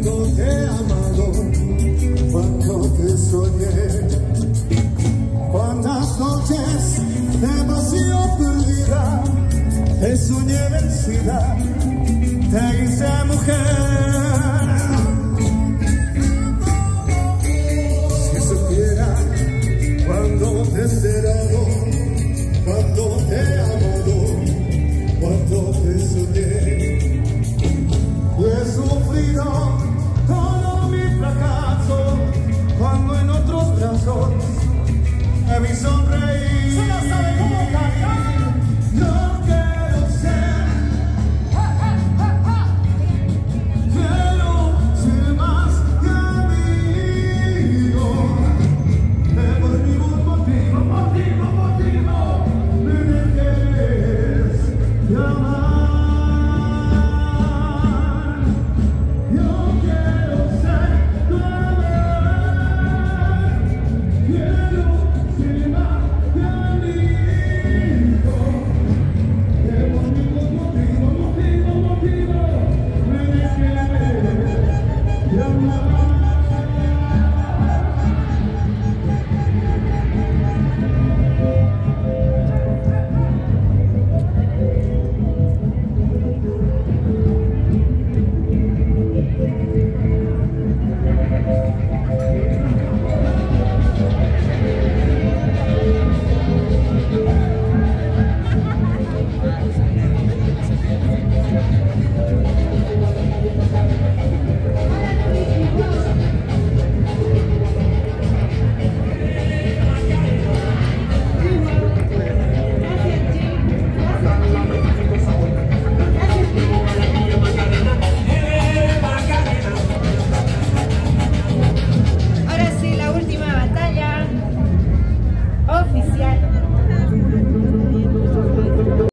cuando te he amado, cuando te soñé. Cuántas noches de pasión perdida, te soñé vencida, te hice mujer. Si supiera cuando te he esperado, cuando te he amado, cuando te soñé. Y he sufrido todo mi fracaso, cuando en otros brazos me vi sonreír.